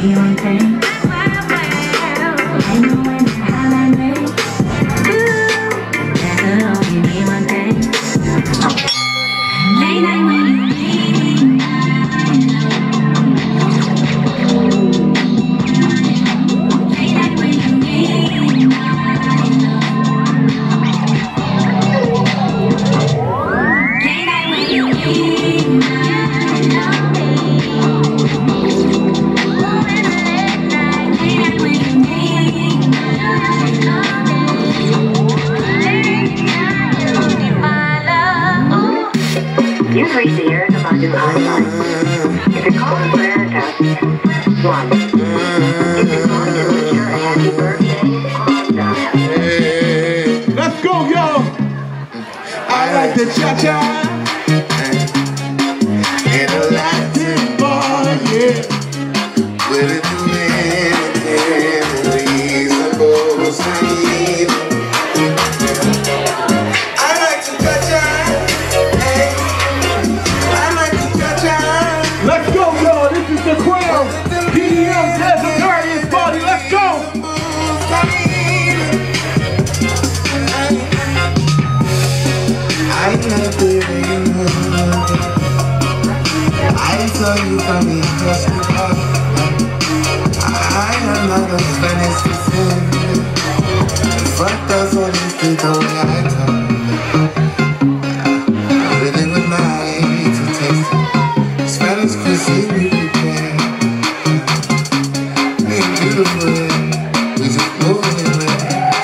You've reached the Erica Badu hotline. If you're calling for Erica, 1. If you're calling to wish her a happy birthday, dial. Let's go, y'all! I like the cha-cha and a Latin bar, yeah. With it to reasonable sleep. Let's go, y'all. This is the Crown. PDM Desiderius party. Let's go. I saw you from the hospital. I am not a Spanish descent. Fuck those ones to go right on. I really would like to taste it. Spanish cuisine we prepare. Me and beautiful, we just moving in there.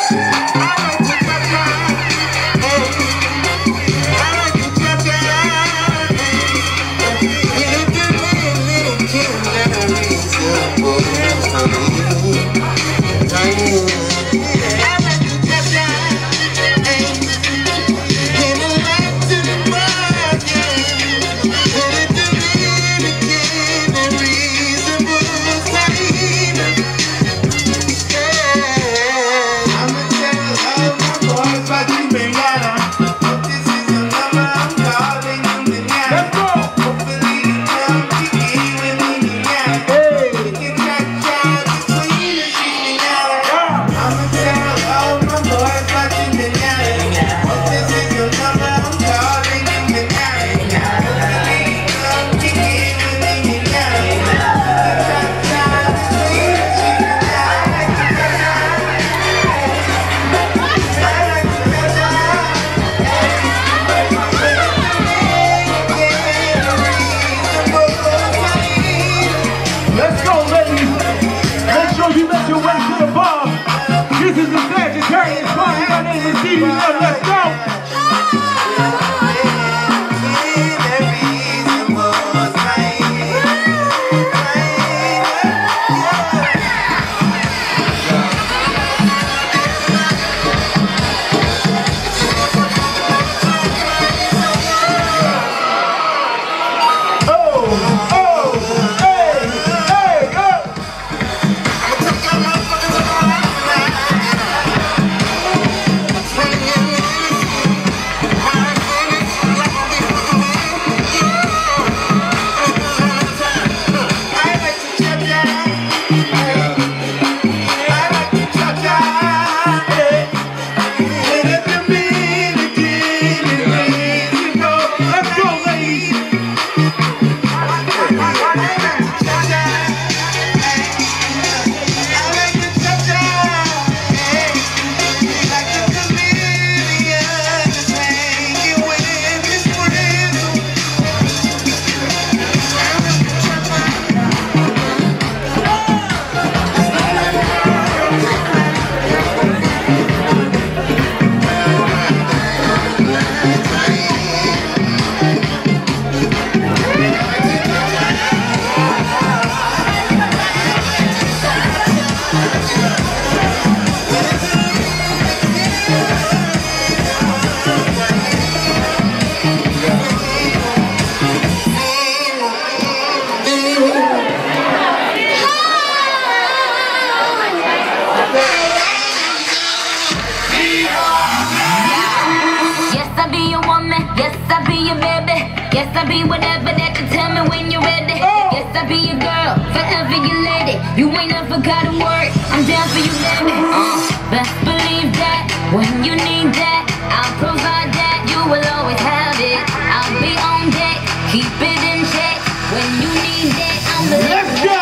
This is the Sagittarius party. My name is DD. Let's go. Yes, I'll be whatever that you tell me when you're ready. Yes, I'll be your girl, forever your lady. You ain't never gotta worry, I'm down for you, baby. Best believe that when you need that, I'll provide that. You will always have it. I'll be on deck, keep it in check. When you need that, I'm the Let's go!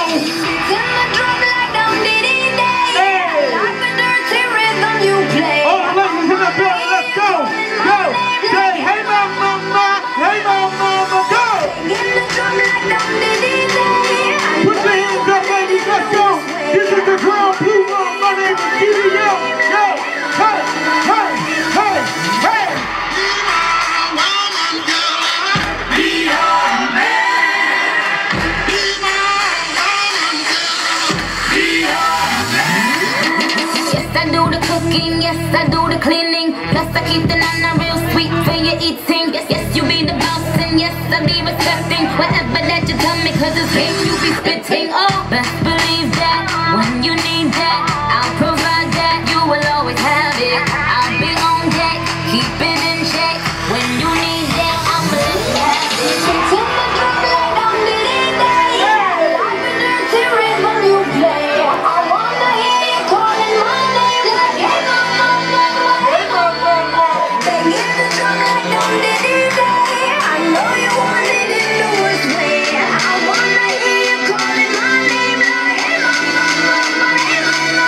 Yes, I do the cleaning. Plus I keep the nana real sweet for your eating. Yes, yes, you be the boss and yes, I be respecting whatever that you tell me, cause it's game you be spitting. Oh, best believe that when you need that, I'll provide that. You will always have it. I'll be on deck, keep it in check. When you need that, I'ma let you have it. Till my drum like I'm needing that. Yeah, like the dirty rhythm you play. I wanna hear you calling my name like hey mama, mama, hey mama, mama. Banging the drum like I'm needing that. I know you want it in the worst way. I wanna hear you calling my name like hey mama, mama, hey mama.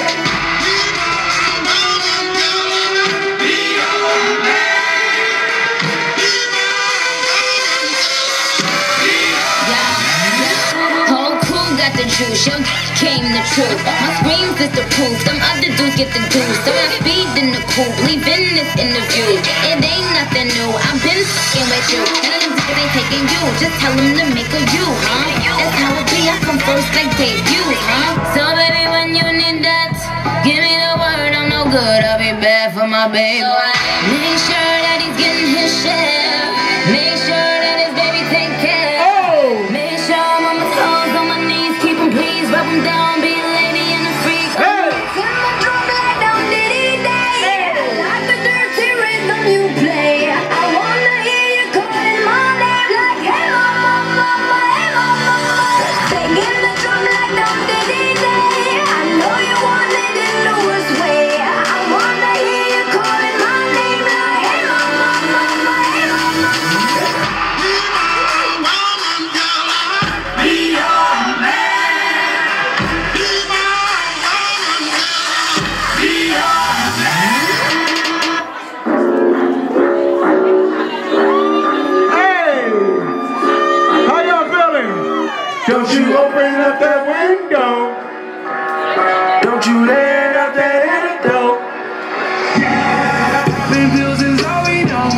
The juice, young came the truth. My screams is the proof. Them other dudes get the juice. So I speed in the coupe, leaving this interview. It ain't nothing new. I've been fucking with you, and them niggas ain't taking you. Just tell them to make a you, huh? That's how it be. I come first like debut, huh? So baby, when you need that, give me the word. I'm no good. I'll be bad for my baby. So I make sure that he's getting his share. Make sure that his baby take care. Make sure I'm on my toes, on my knees. Please rub them down, be a lady and a freak. Hey! Turn my drum like down diddy day. Like the dirty rhythm you play. I wanna hear you calling my name like hey mama, mama, hey mama. Banging the drum like down diddy day. I know you want it in the worst way. I wanna hear you calling my name like hey mama, mama, hey mama. Don't you open up that window. Don't you let out that antidote. Big bills is all we know.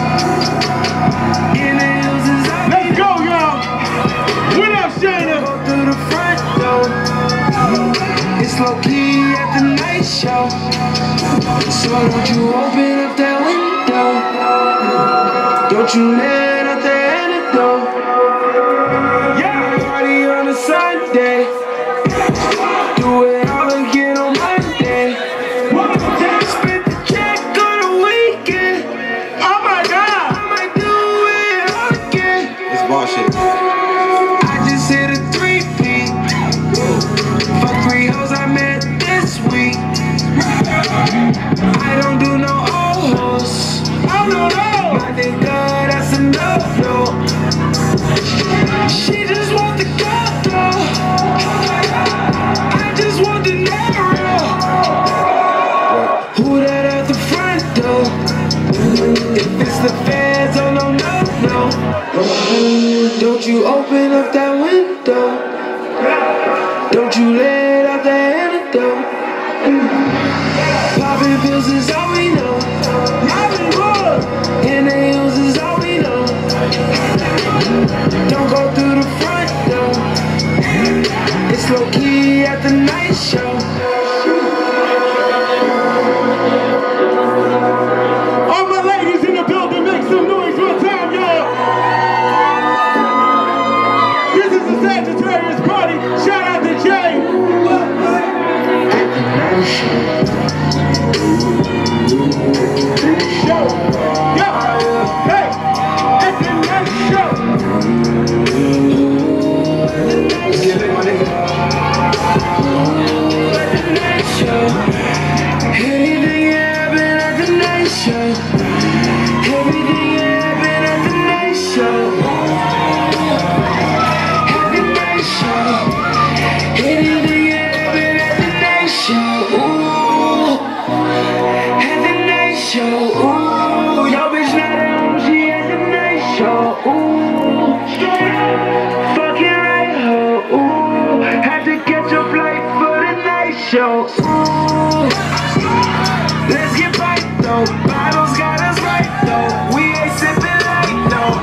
In the hills is all we know. Let's go, y'all. What up, Shayna? Go through the front door. It's low key at the night show. So don't you open up that window. Don't you let out that antidote. On a Sunday, do it all again on Monday. Spend the check on the weekend. Oh my God, I might do it all again. It's bullshit. I just hit a 3-peat. Fuck 3 hoes I met this week. I don't do no old hoes. Oh no no, my nigga, that's enough though. She just want the I just want the narrow. Who that at the front door? If it's the feds, oh no, no, no. Don't you open up that window. Don't you let out the antidote. Popping pills is all we know. In the hills is all we know. Don't go through the front door. It's low key at the night show. All my ladies in the building, make some noise one time, y'all. This is the Sagittarius party. Shout out to Jay. At the night show. Yo, hey, at the night show. Get it, my nigga. show. Ooh. Let's get right though. Bottles got us right though. We ain't sipping light though.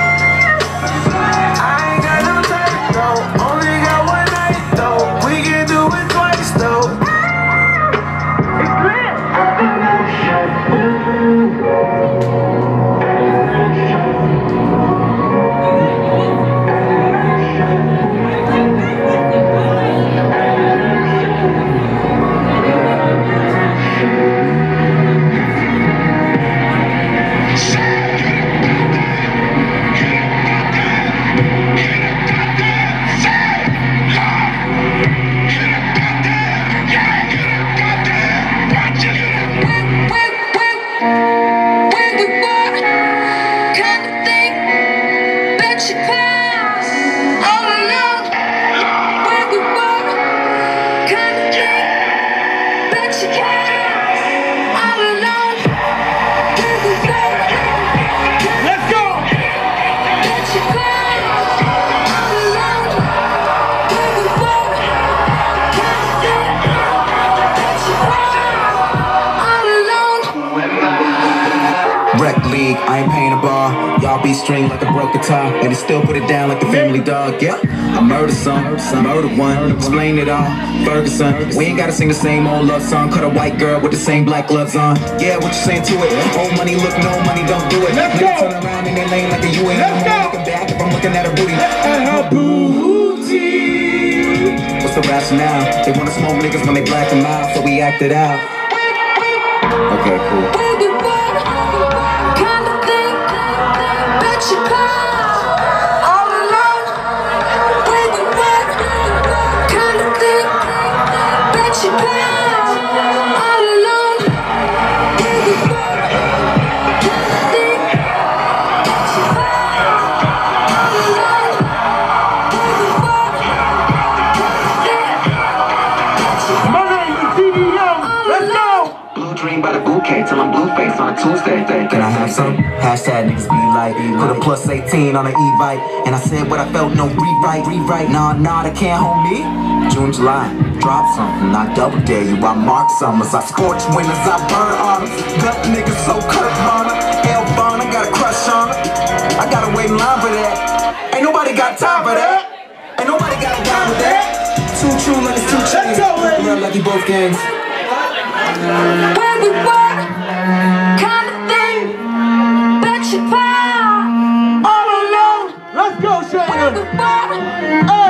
I ain't got no time though. Only got one night though. We can do it twice though. It's lit. I ain't paying a bar. Y'all be string like a broke guitar, and he still put it down like the Family Dog. Yeah, I murder some, murder one. Explain it all, Ferguson. We ain't gotta sing the same old love song. Cut a white girl with the same black gloves on. Yeah, what you saying to it? Old money, look, no money, don't do it. Let's go. Turn around in their lane like a UN. Let's go. Looking back if I'm looking at her booty. At her booty. What's the rationale? They wanna smoke niggas when they black them out, so we acted out. Okay, cool. Till I'm Blueface on a Tuesday. Can I have some? Hashtag niggas be like, put a plus 18 on an e-bike. And I said what I felt, no rewrite. Nah, they can't hold me. June, July, drop something. I double dare you, I mark summers. I scorch winners, I burn honors. Gut niggas so Kurt Bonner. L Bonner, got a crush on her. I gotta wait in line for that. Ain't nobody got time for that. Ain't nobody got time for that. Too true, like it's too chains. Real lucky both games. Where we were, kind of thing, bet you power. All alone, let's go, Shayna. Where we were,